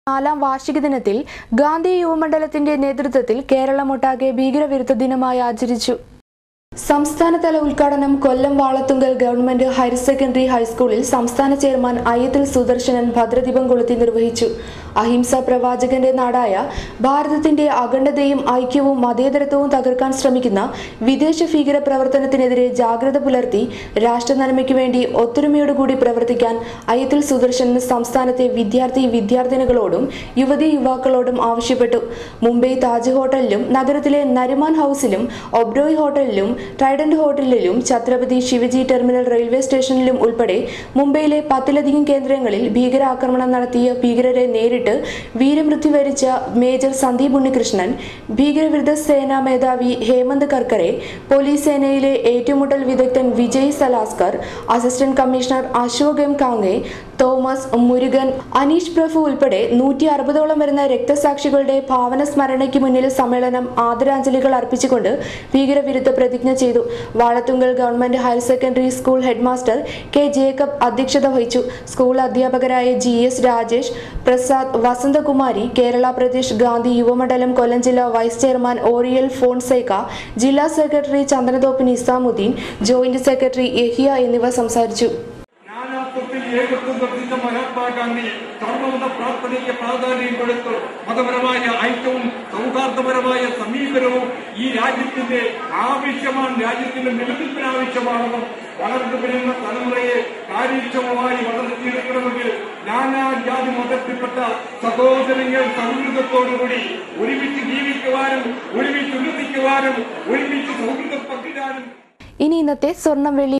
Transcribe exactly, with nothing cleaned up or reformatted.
നാലാം വാർഷിക ദിനത്തിൽ ഗാന്ധി യുവമണ്ഡലത്തിന്റെ നേതൃത്വത്തിൽ കേരളമൊട്ടാകെ ഭീകരവിരുദ്ധ ദിനമായി ആചരിച്ചു. സംസ്ഥാനതല ഉദ്ഘാടനം Kollam Valathungal government higher secondary ഹൈസ്കൂളിൽ സംസ്ഥാന ചെയർമാൻ അയ്യത്തിൽ സുദർശനൻ ഭദ്രദീപം കൊളുത്തി നിർവഹിച്ചു. അഹിംസ പ്രവാചകന്റെ നാടായ ഭാരതത്തിന്റെ അഖണ്ഡതയും ഐക്യവും മതേതരത്വവും തകർക്കാൻ ശ്രമിക്കുന്ന വിദേശ ഭീകര പ്രവർത്തനത്തിനെതിരെ ജാഗ്രത പുലർത്തി രാഷ്ട്രനന്മയ്ക്ക് വേണ്ടി ഒത്തൊരുമയോടുകൂടി പ്രവർത്തിക്കാൻ അയ്യത്തിൽ സുദർശനൻ സംസ്ഥാനത്തെ വിദ്യാർത്ഥി വിദ്യാർത്ഥിനികളോടും യുവതി യുവാക്കളോടും ആവശ്യപ്പെട്ടു. മുംബൈ താജ് ഹോട്ടലിലും നഗരത്തിലെ നരിമാൻ ഹൌസിലും ഒബ്രോയ് ഹോട്ടലിലും ട്രൈഡന്റ് ഹോട്ടലിലും ഛത്രപതി ശിവജി ടെർമിനൽ റെയിൽവേ സ്റ്റേഷനിലും ഉൾപ്പെടെ മുംബൈയിലെ പത്തിലധികം കേന്ദ്രങ്ങളിൽ ഭീകരാക്രമണം നടത്തിയ ഭീകരരെ നേരിട്ട് വീരമൃത്യു വരിച്ച മേജർ സന്ദീപ് ഉണ്ണികൃഷ്ണൻ, ഭീകരവിരുദ്ധ സേനാ മേധാവി ഹേമന്ത് കർക്കറെ, പോലീസ് സേനയിലെ ഏറ്റുമുട്ടൽ വിദഗ്ധൻ Vijay Salaskar, assistant commissioner Ashok M Kamte, Thomas, Murugan, Aneesh Prabhu ഉൾപ്പെടെ നൂറ്റി അറുപതോളം വരുന്ന രക്തസാക്ഷികളുടെ ഭാവന സ്മരണയ്ക്ക് മുന്നിൽ സമ്മേളനം ആദരാഞ്ജലികൾ അർപ്പിച്ചുകൊണ്ട് ഭീകരവിരുദ്ധ പ്രതിജ്ഞ ചെയ്തു. Valathungal government higher secondary school headmaster K Jacob അധ്യക്ഷത വഹിച്ചു. സ്കൂൾ അധ്യാപകരായ ജി എസ് രാജേഷ്, പ്രസാദ്, വസന്തകുമാരി, കേരള പ്രദേശ് ഗാന്ധി യുവമണ്ഡലം കൊല്ലം ജില്ലാ വൈസ് ചെയർമാൻ ഓറിയൽ ഫോൺസേക്ക, ജില്ലാ secretary Chandanathoppu Nizamuddin, joint secretary Yahiya എന്നിവർ സംസാരിച്ചു. മഹാത്മാഗാന്ധി സർവമത പ്രാർത്ഥനയ്ക്ക് പ്രാധാന്യം കൊടുത്തു. മതപരമായ ഐക്യവും സൗഹാർദ്ദപരമായ സമീപനവും ഈ രാജ്യത്തിന്റെ ആവശ്യമാണ്, രാജ്യത്തിന്റെ നിലനിൽപ്പിന് ആവശ്യമാണെന്നും വളർന്നു വരുന്ന തലമുറയെ കാര്യക്ഷമമായി വളർത്തിയെടുക്കണമെങ്കിൽ നാനാജാതി മതത്തിൽപ്പെട്ട സഹോദരങ്ങൾ സൗഹൃദത്തോടുകൂടി ഒരുമിച്ച് ജീവിക്കുവാനും ഒരുമിച്ച് ഉന്നതിക്കുവാനും ഒരുമിച്ച് സൗഹൃദം പങ്കിടാനും. ഇനി ഇന്നത്തെ സ്വർണം വെള്ളി